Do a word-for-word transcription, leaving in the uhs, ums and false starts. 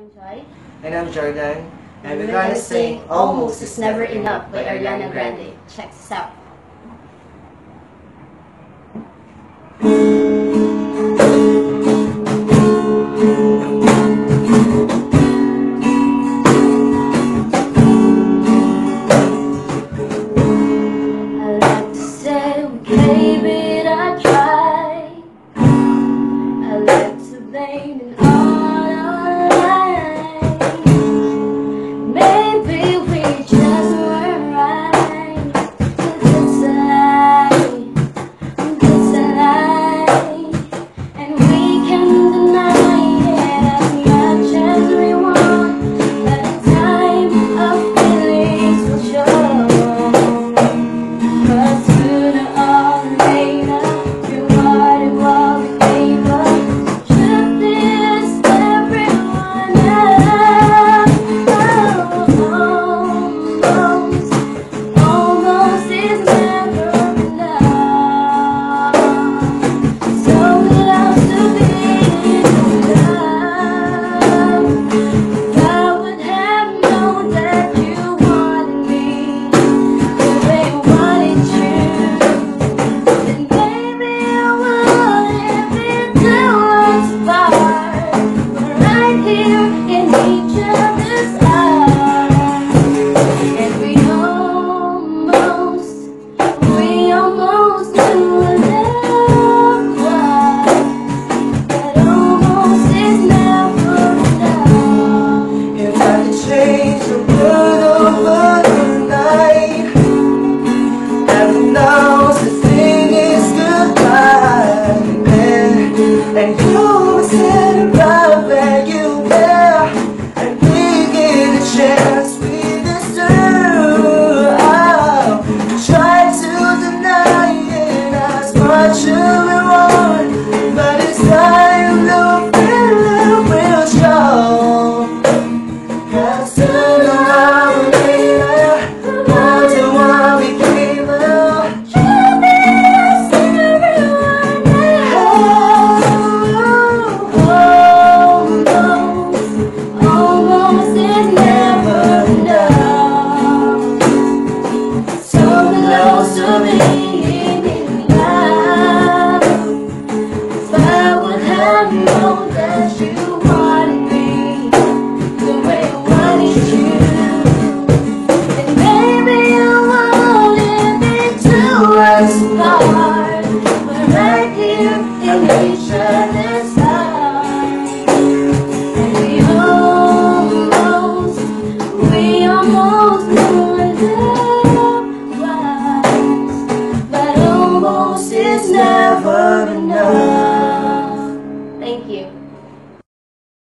I'm Joy. And I'm Jordan. And we're gonna sing Almost Is Never Enough by Ariana Grande. Check this out. I like to say we gave it a try. I like to blame it all on life. Maybe we just weren't right. But it's a lie, it's a lie, and we can deny it as much as we want. But in time, our feelings will show. But sooner or later, you are what we gave up. Truth is, everyone knows. Almost, almost is never enough. So close to being in love. If I would have known that you wanted me the way I wanted you, then baby I wouldn't be too much apart. We're right here in each other's arms, and we almost, we almost knew love was, but almost is never enough. If I could change the world overnight, heaven knows the thing is goodbye. And, and you said love and you there, and we get a chance we deserve. Oh, try to deny it as much as we want, but it's time the feeling will show. Cause sooner or later, more than what we gave up. Truth is, everyone knows. Almost, almost is never enough. So close to being in love. If I would have known that you wanted me the way I wanted you, then maybe I wouldn't be too much apart. We're right here in each other's arms, and we almost, we almost knew love was, but almost is never